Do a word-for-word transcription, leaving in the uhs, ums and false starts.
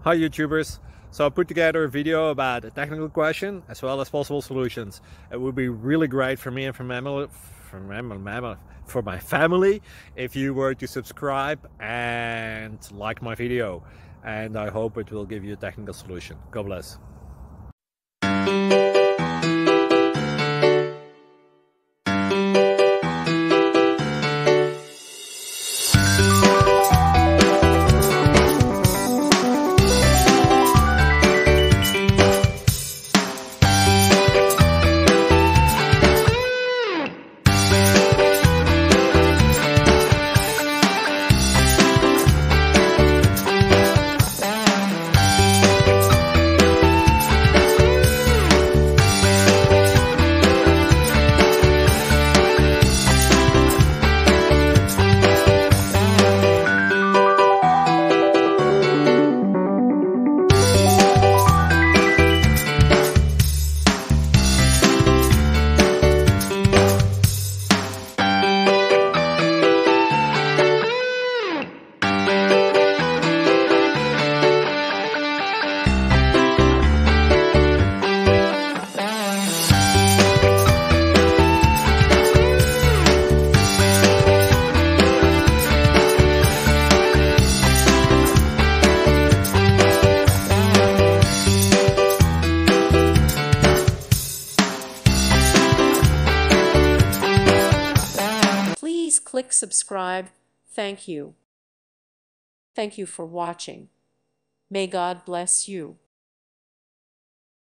Hi YouTubers! So I put together a video about a technical question as well as possible solutions. It would be really great for me and for my, for my, for my family if you were to subscribe and like my video, and I hope it will give you a technical solution. God bless. Please click subscribe. Thank you. Thank you for watching. May God bless you.